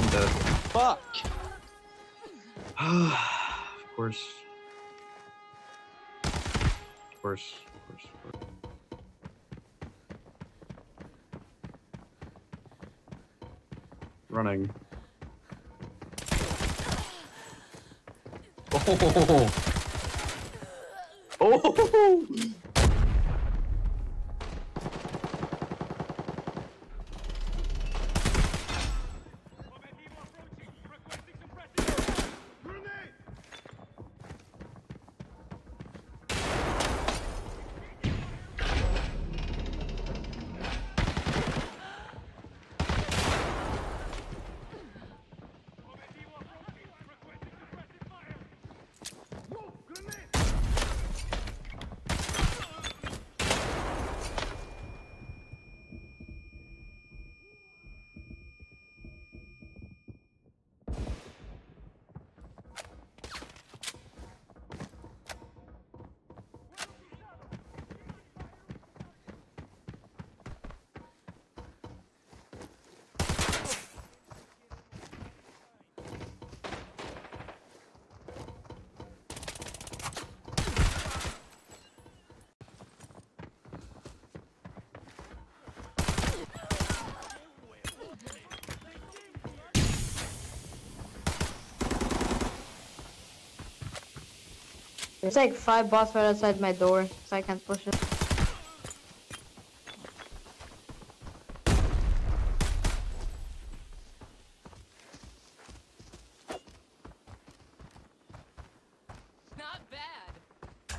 I'm dead. Fuck! Of course. Of course. Of course. Of course. Running. Oh! Oh! There's like 5 bots right outside my door, so I can't push it. Not bad.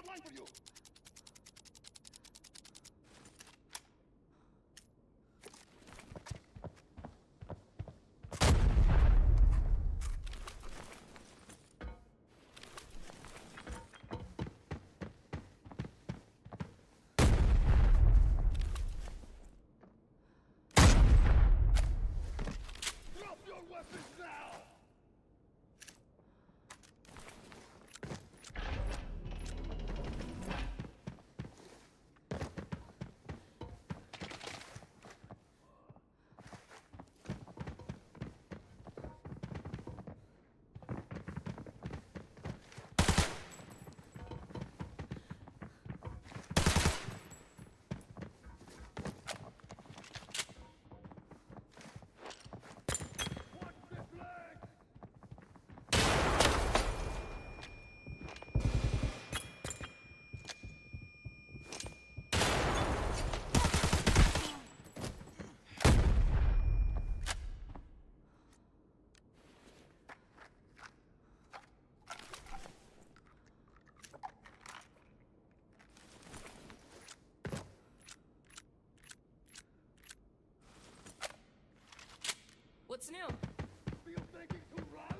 line for you. Drop your weapons now! Watch the flag! What's new? Still thinking to run?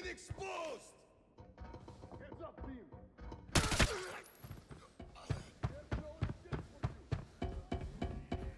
been exposed! Heads up, team! There's no escape for you!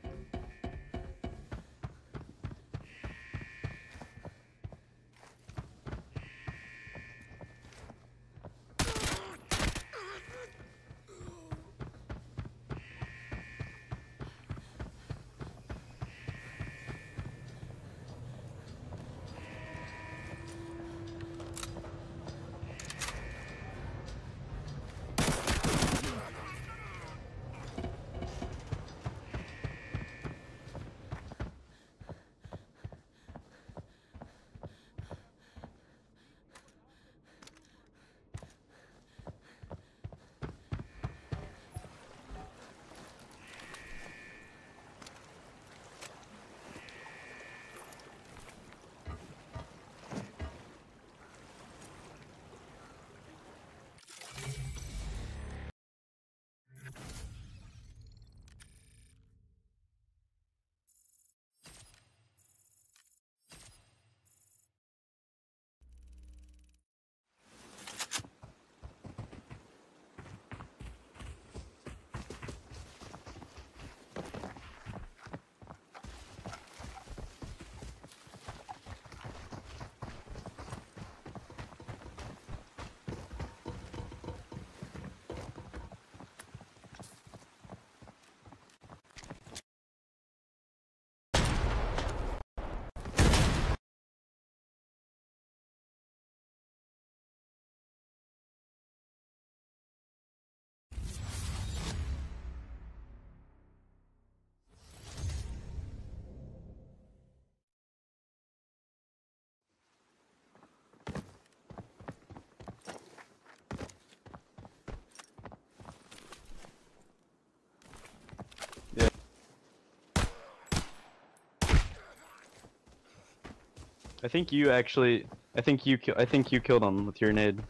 I think you actually. I think you killed him with your nade.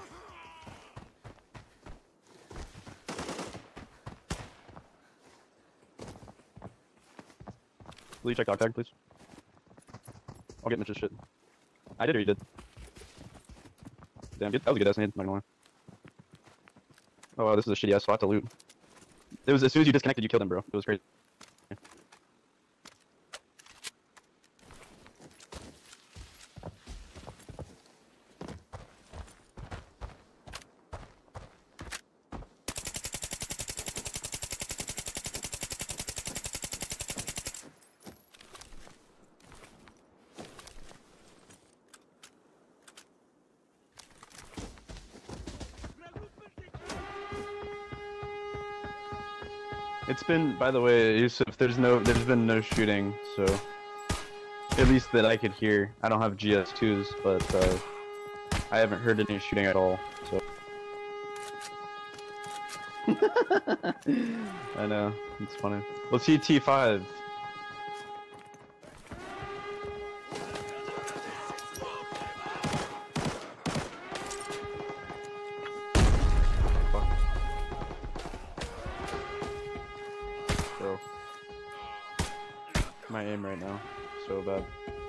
Will you check dog tag, please? I'll get Mitch's shit. I did or you did? Damn, good. That was a good ass nade, not gonna lie. Oh wow, this is a shitty ass spot to loot. It was as soon as you disconnected, you killed him, bro. It was crazy. It's been, by the way, Yusuf, there's been no shooting, so at least that I could hear. I don't have GS2s, but I haven't heard any shooting at all. So I know, it's funny. Let's see T5. Bro, my aim right now, so bad.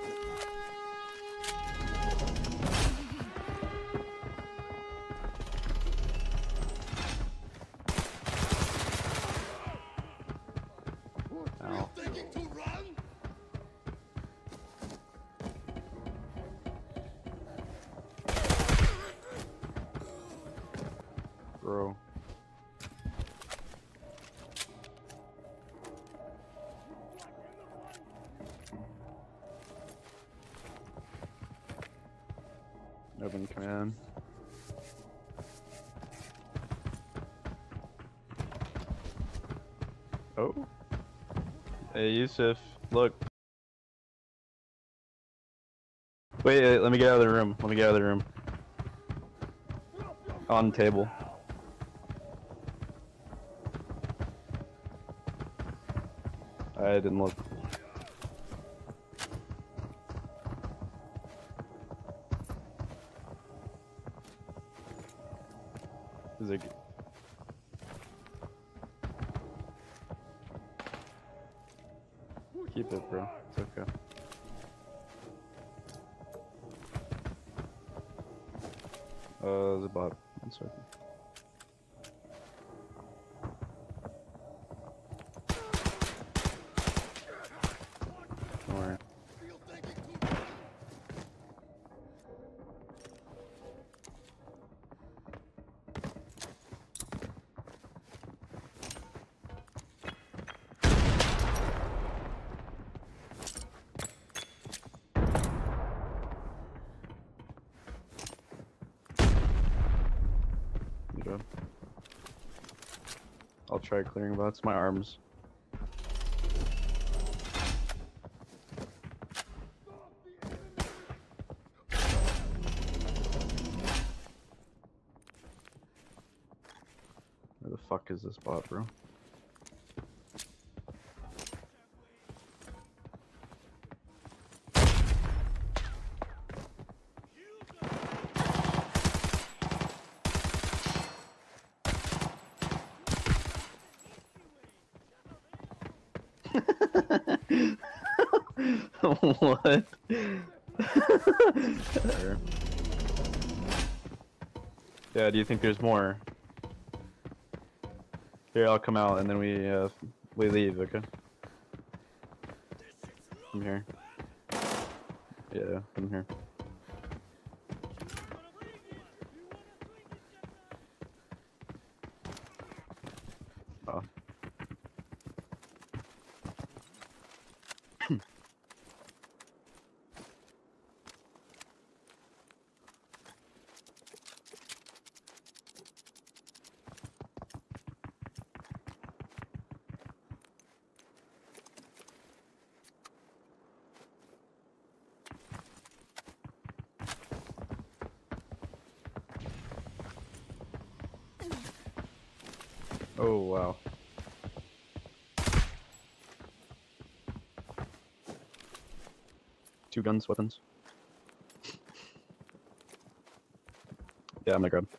Ow. Thinking to run? Bro. Open command. Oh. Hey Yusuf, look. Wait, let me get out of the room. Let me get out of the room. On table. I didn't look. Is it? Keep it, bro. It's okay. The bot. One second. Don't worry. Good job. I'll try clearing bots. My arms. Where the fuck is this bot, bro? What? Sure. Yeah, do you think there's more? Here, I'll come out and then we leave, okay? Come here. Yeah, come here. Oh. Oh, wow. Two guns, weapons. Yeah, I'm gonna grab.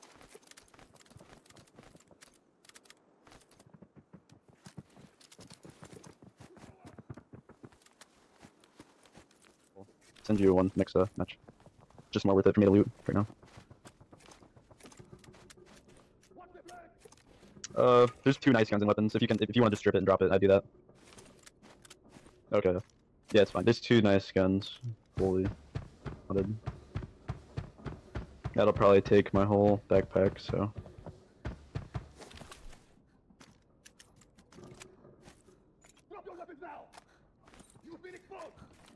Send you one next match. Just more worth it for me to loot right now. There's two nice guns and weapons. If you want to just strip it and drop it, I'd do that. Okay. Yeah, it's fine. There's two nice guns. Fully loaded. That'll probably take my whole backpack, so. Drop your weapons now! You've been exposed!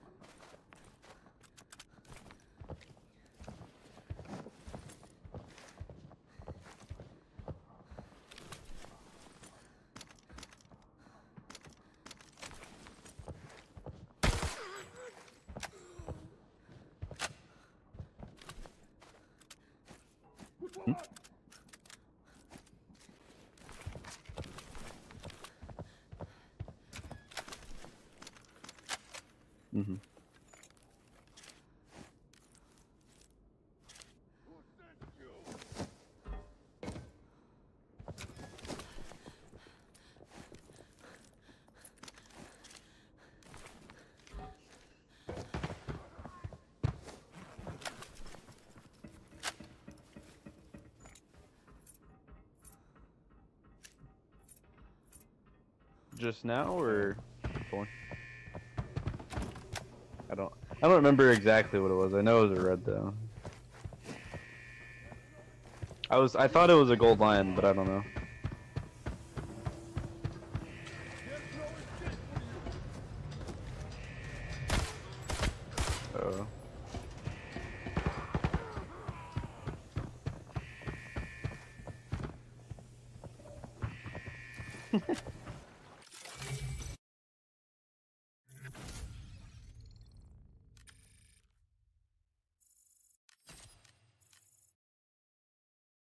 Mm-hmm. Just now or before? I don't remember exactly what it was. I know it was a red though. I thought it was a gold lion, but I don't know. Oh.